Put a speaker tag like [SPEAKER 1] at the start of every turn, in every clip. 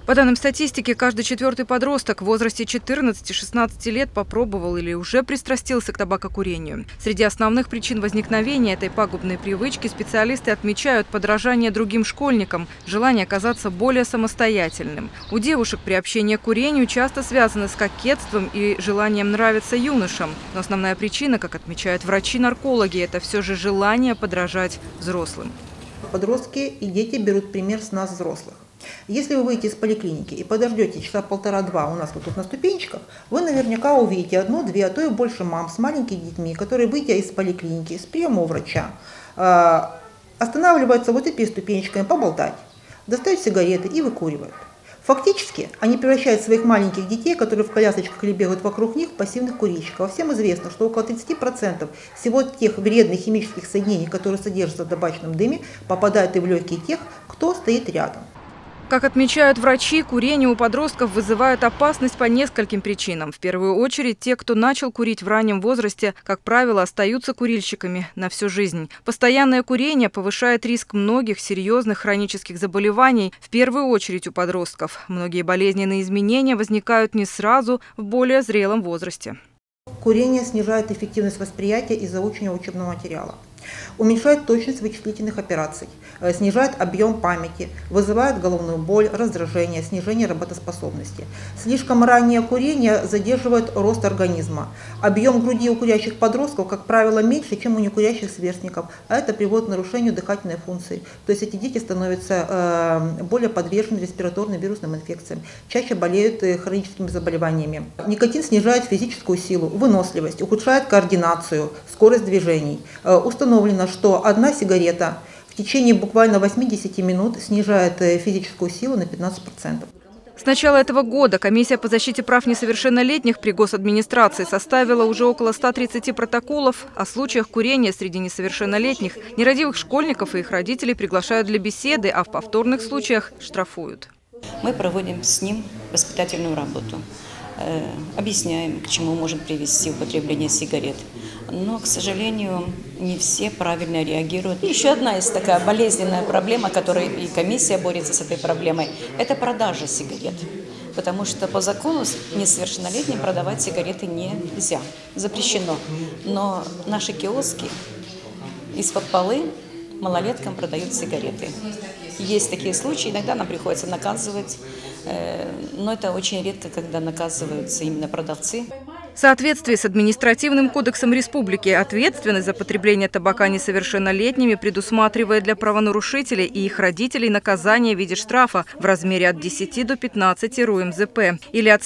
[SPEAKER 1] По данным статистики, каждый четвертый подросток в возрасте 14-16 лет попробовал или уже пристрастился к табакокурению. Среди основных причин возникновения этой пагубной привычки специалисты отмечают подражание другим школьникам, желание казаться более самостоятельным. У девушек приобщение к курению часто связано с кокетством и желанием нравиться юношам. Но основная причина, как отмечают врачи-наркологи, это все же желание подражать взрослым.
[SPEAKER 2] Подростки и дети берут пример с нас, взрослых. Если вы выйдете из поликлиники и подождете часа полтора-два у нас вот тут на ступенечках, вы наверняка увидите одну, две, а то и больше мам с маленькими детьми, которые, выйдя из поликлиники, с приема у врача, останавливаются вот и перед ступенечками поболтать, достают сигареты и выкуривают. Фактически они превращают своих маленьких детей, которые в колясочках или бегают вокруг них, в пассивных курильщиков. Всем известно, что около 30% всего тех вредных химических соединений, которые содержатся в табачном дыме, попадают и в легкие тех, кто стоит рядом.
[SPEAKER 1] Как отмечают врачи, курение у подростков вызывает опасность по нескольким причинам. В первую очередь, те, кто начал курить в раннем возрасте, как правило, остаются курильщиками на всю жизнь. Постоянное курение повышает риск многих серьезных хронических заболеваний, в первую очередь у подростков. Многие болезненные изменения возникают не сразу, в более зрелом возрасте.
[SPEAKER 2] Курение снижает эффективность восприятия и заучивания учебного материала, уменьшает точность вычислительных операций, снижает объем памяти, вызывает головную боль, раздражение, снижение работоспособности. Слишком раннее курение задерживает рост организма. Объем груди у курящих подростков, как правило, меньше, чем у некурящих сверстников, а это приводит к нарушению дыхательной функции. То есть эти дети становятся более подвержены респираторным вирусным инфекциям, чаще болеют хроническими заболеваниями. Никотин снижает физическую силу, выносливость, ухудшает координацию, скорость движений. Установлено, что одна сигарета в течение буквально 80 минут снижает физическую силу на 15%.
[SPEAKER 1] С начала этого года Комиссия по защите прав несовершеннолетних при госадминистрации составила уже около 130 протоколов о случаях курения среди несовершеннолетних. Нерадивых школьников и их родителей приглашают для беседы, а в повторных случаях штрафуют.
[SPEAKER 3] Мы проводим с ним воспитательную работу. Объясняем, к чему может привести употребление сигарет. Но, к сожалению, не все правильно реагируют. Еще одна есть такая болезненная проблема, которой и комиссия борется с этой проблемой, это продажа сигарет. Потому что по закону несовершеннолетним продавать сигареты нельзя, запрещено. Но наши киоски из-под полы малолеткам продают сигареты. Есть такие случаи, иногда нам приходится наказывать, но это очень редко, когда наказываются именно продавцы.
[SPEAKER 1] В соответствии с административным кодексом республики ответственность за потребление табака несовершеннолетними предусматривает для правонарушителей и их родителей наказание в виде штрафа в размере от 10 до 15 РУ-МЗП или от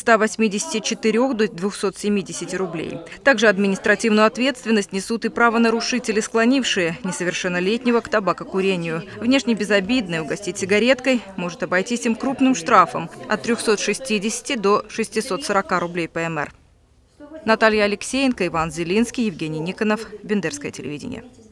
[SPEAKER 1] 184 до 270 рублей. Также административную ответственность несут и правонарушители, склонившие несовершеннолетнего к табакокурению. Внешне безобидный угостить сигареткой может обойтись им крупным штрафом от 360 до 640 рублей ПМР. Наталья Алексеенко, Иван Зелинский, Евгений Никонов. Бендерское телевидение.